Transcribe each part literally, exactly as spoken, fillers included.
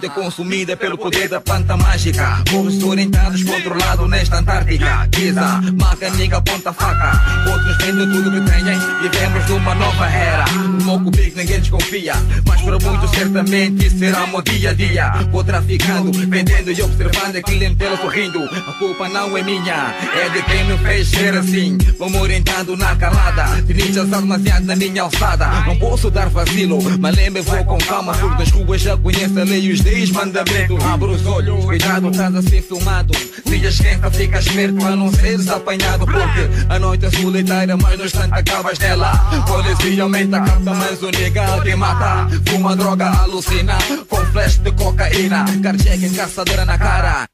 é consumida pelo poder da planta mágica. Povos orientados, controlados nesta Antártica. Giza, marca, niga, ponta, faca. Outros vendem tudo que têm. Vivemos numa nova era. No meu cubico ninguém desconfia, mas para muitos certamente isso será meu dia a dia. Vou traficando, vendendo e observando a clientela sorrindo. A culpa não é minha, é de quem me fez ser assim. Vou-me orientando na calada, trinchas demasiado na minha alçada. Não posso dar vacilo, mas lembre, vou com calma. Porque nas ruas já conheço a lei e os dez mandamentos. Abra os olhos, cuidado, estás a ser filmado. Se esquenta, fica esperto a não seres apanhado. Porque a noite é solitária, mas no instante acabas nela. Polícia aumenta, capta mais um nigga que mata. Fuma droga, alucina, com flash de cocaína. Carjack, caçadora na cara.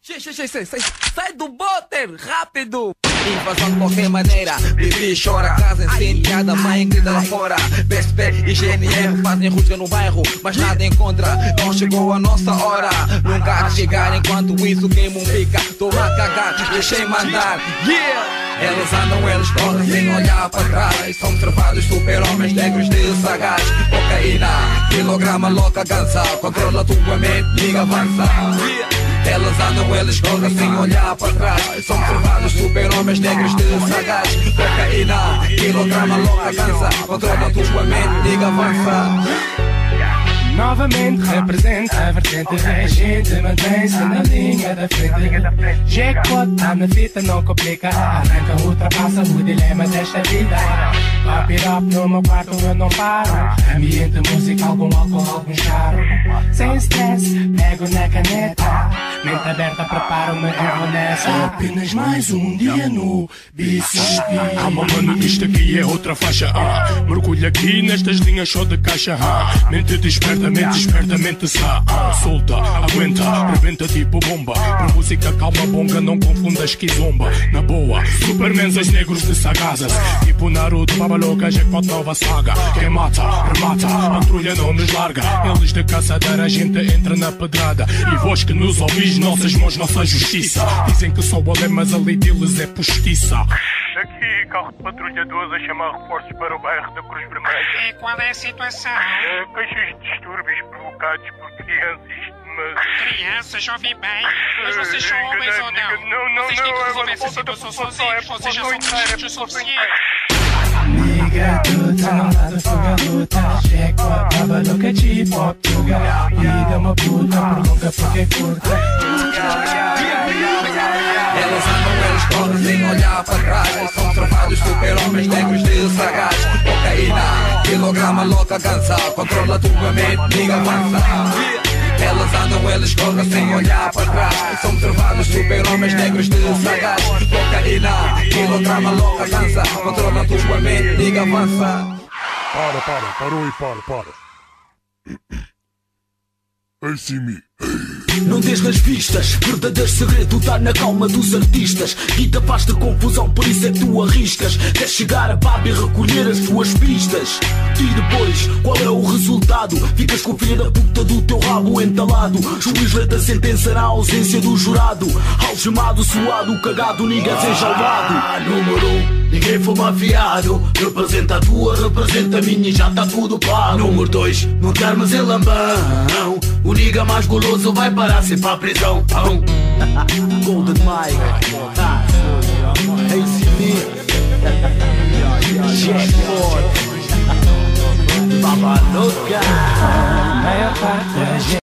Sai do bote, rápido. Invasão de qualquer maneira, bebê chora, casa incendiada, mãe grita lá fora. B S P e G N R fazem rusga no bairro, mas nada encontra, não chegou a nossa hora. Nunca há de chegar enquanto isso queima um pica. Tô a cagar, deixei mandar, yeah! Eles andam, eles correm sem olhar para trás. São observados super-homens negros de sagaz. Cocaína, quilograma louca gansa. Controla tua mente, liga avança, yeah! Elas andam, eles correm sem olhar para trás. São observados super-homens negros de sagaz. Cocaína, quilograma louca cansa. Controla tua mente, liga avança. Novamente representa a vertente reagente, mantém-se na linha da frente. Jackpot, tá na fita, não complica. Arranca, ultrapassa o dilema desta vida. Pop it up no meu quarto, eu não paro. Ambiente musical com álcool, algum charo. Sem stress, pego na caneta. Mente aberta, preparo-me, eu vou nessa. É apenas mais um dia no B C P. Ah, mano, isto aqui é outra faixa. Ah, mergulha aqui nestas linhas só de caixa. Ah, mente desperta, mente esperta, mente sá. Ah, solta, aguenta, rebenta tipo bomba. Por música calma, bonga, não confunda esquizomba. Na boa, supermensas negros de sagazas. Tipo Naruto, baba louca, jackpot, nova saga. Quem mata, remata, a patrulha não nos larga. Eles de caçadeira, a gente entra na pedrada. E vós que nos ouvis, nossas mãos, nossa justiça. Dizem que só o lei, mas a lei deles é postiça. Aqui, carro de patrulha doze a chamar reforços para o bairro da Cruz Vermelha. E qual é a situação? É, queixas de distúrbios provocados por crianças, mas... Crianças, ouvi bem. Mas vocês são homens ou não? Não, não, vocês não, têm que é resolver uma essa falta de situação população, sozinhos. é Vocês já população são inteira, crescidos o população suficiente. Liga tudo, não dá fuga luta. Jackpot, baba louca, tipo optuga. Vida uma puta, pergunta porque é curta. Elas andam, eles correm sem olhar para trás. São observados super-homens negros de sagaz. Cocaína, quilograma louca gansa. Controla tua mente, liga avança. Elas andam, eles correm sem olhar para trás. São observados super-homens negros de sagaz. Cocaína, quilograma louca cansa. Controla tua mente, liga avança. Para, para, parou e para, para. Ei, Simi. Não deixes nas vistas, verdadeiro segredo tá na calma dos artistas. Guita faz-te confusão, por isso é que tu arriscas. Queres chegar a pab e recolher as tuas pistas. E depois, qual é o resultado? Ficas com o filho da puta do teu rabo entalado. Juiz lê a sentença na ausência do jurado. Algemado, suado, cagado, ninguém enjaulado. Ah, número um, ninguém foi mafiado. Representa a tua, representa a minha e já tá tudo pago. Número dois, não te armas em lambão. O nigga mais goloso vai parar sempre à prisão. Golden Mike, A C B, Jackpot, Baba Louca. Maior parte